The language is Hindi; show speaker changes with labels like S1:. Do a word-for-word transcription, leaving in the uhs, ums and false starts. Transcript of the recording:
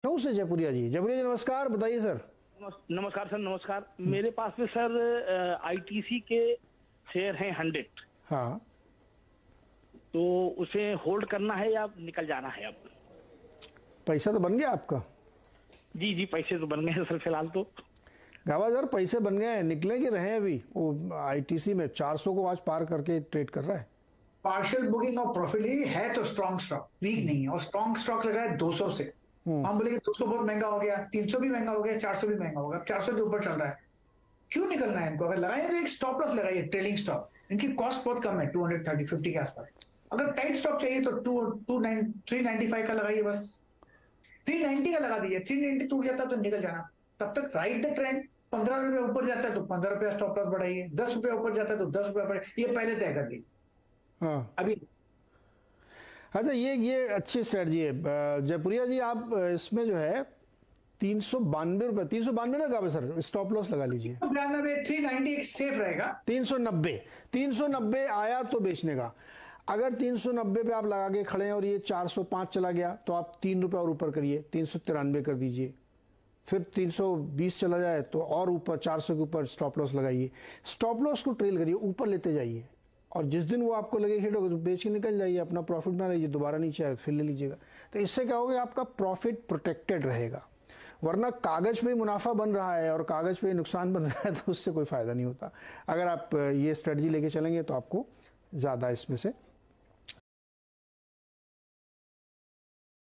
S1: लखनऊ से जयपुरिया जी। जयपुरिया जी नमस्कार, बताइए सर।
S2: नमस्कार सर, नमस्कार। मेरे पास में सर आईटीसी के शेयर हैं हंड्रेड।
S1: हाँ,
S2: तो उसे होल्ड करना है या निकल जाना है? अब
S1: पैसा तो बन गया आपका?
S2: जी जी, पैसे तो बन गए हैं सर फिलहाल तो।
S1: गावा सर, पैसे बन गए हैं, निकले कि रहे अभी? वो आईटीसी में चार सौ को आज पार करके ट्रेड कर रहा है।
S3: पार्शियल बुकिंग और प्रॉफिट है तो स्ट्रॉन्ग स्टॉक, वीक नहीं है। और स्ट्रॉन्ग स्टॉक लगा है दो सौ से। हम बोले कि दो सौ बहुत महंगा हो गया, तीन सौ भी महंगा हो गया, चार सौ भी महंगा हो गया, चार सौ के ऊपर चल रहा है। क्यों निकलना है इनको? अगर लगाए तो एक स्टॉप लॉस लगाइए, ट्रेलिंग स्टॉक। इनकी कॉस्ट बहुत कम है, टू हंड्रेड थर्टी फिफ्टी के आसपास। अगर टाइट स्टॉक चाहिए तो two two nine three ninety five का लगाइए, बस थ्री नाइनटी का लगा दीजिए। थ्री नाइनटी टूट जाता है तो निकल जाना। तब तक राइट द ट्रेंड। पंद्रह रुपए ऊपर जाता है तो पंद्रह रुपया स्टॉप लॉस बढ़ाइए, दस रुपया ऊपर जाता है तो दस रुपया बढ़ाइए। ये पहले तय कर दी।
S1: हाँ
S3: अभी
S1: अच्छा, ये ये अच्छी स्ट्रेटजी है जयपुरिया जी। आप इसमें जो है तीन सौ बानवे रुपए तीन सौ बानवे ना गावे सर, स्टॉप लॉस लगा लीजिए।
S3: बयानबे थ्री नाइनटी सेफ रहेगा।
S1: तीन सौ नब्बे तीन सौ नब्बे आया तो बेचने का। अगर तीन सौ नब्बे पे आप लगा के खड़े हैं और ये चार सौ पाँच चला गया तो आप तीन रुपए और ऊपर करिए, तीन सौ तिरानवे कर दीजिए। फिर तीन सौ बीस चला जाए तो और ऊपर चार सौ के ऊपर स्टॉप लॉस लगाइए। स्टॉप लॉस को ट्रेल करिए, ऊपर लेते जाइए, और जिस दिन वो आपको लगे हिट होगा तो बेच के निकल जाइए, अपना प्रॉफिट बना लीजिए, दोबारा नीचे आए फिर ले लीजिएगा। तो इससे क्या होगा, आपका प्रॉफिट प्रोटेक्टेड रहेगा। वरना कागज पे मुनाफा बन रहा है और कागज पे नुकसान बन रहा है तो उससे कोई फायदा नहीं होता। अगर आप ये स्ट्रेटजी लेके चलेंगे तो आपको ज़्यादा इसमें से